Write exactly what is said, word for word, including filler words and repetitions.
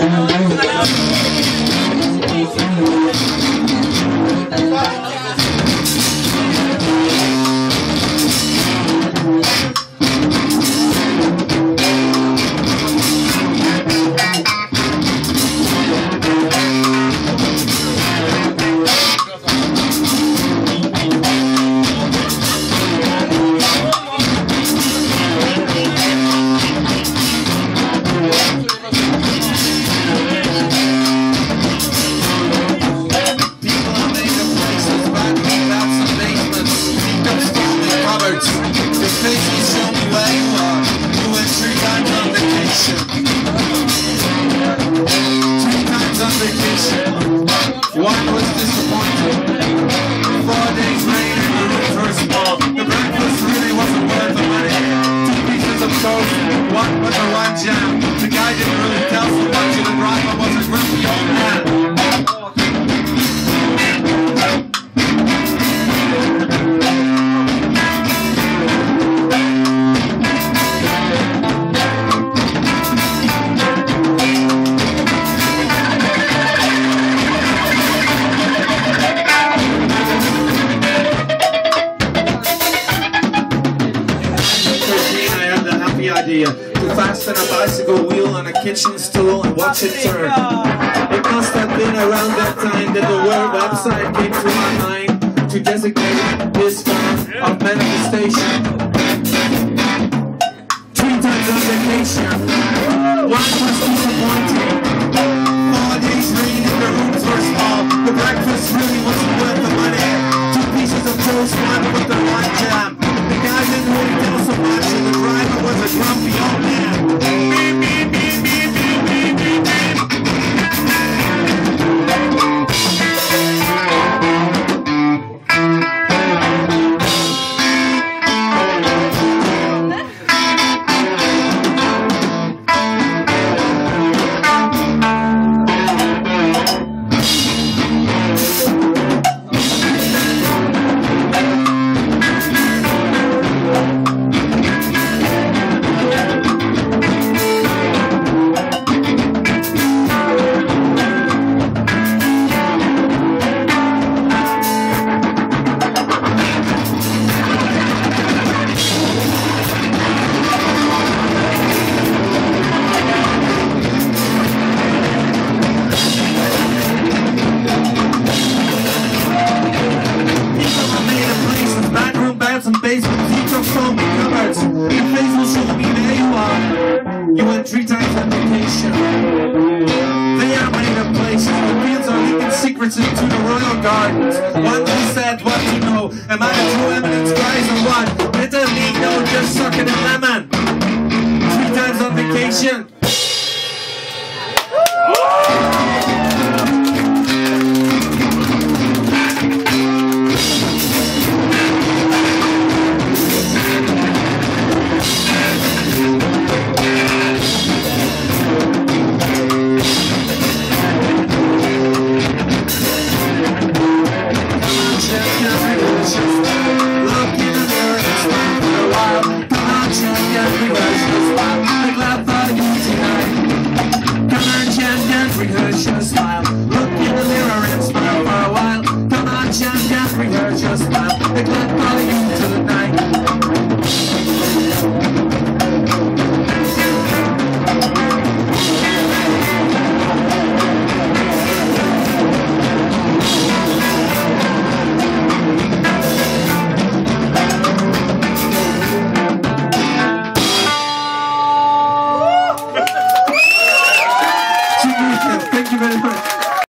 To fasten a bicycle wheel on a kitchen stool and watch it turn. It must have been around that time that the word website came to my mind to designate this form of manifestation. Three times on vacation, one was disappointing. Four days rain and the rooms were small. The breakfast really wasn't worth the money. Two pieces of toast, one with the one jam. The guy didn't really tell so much, and the driver was a grumpy old man. Beep, beep, beep, beep, beep, beep, beep, beep. You went three times on vacation. They are made of places. The fields are leaking secrets into the royal gardens. One who said what to know. Am I a true eminence guys or what? Little me know, just sucking a lemon. Three times on vacation.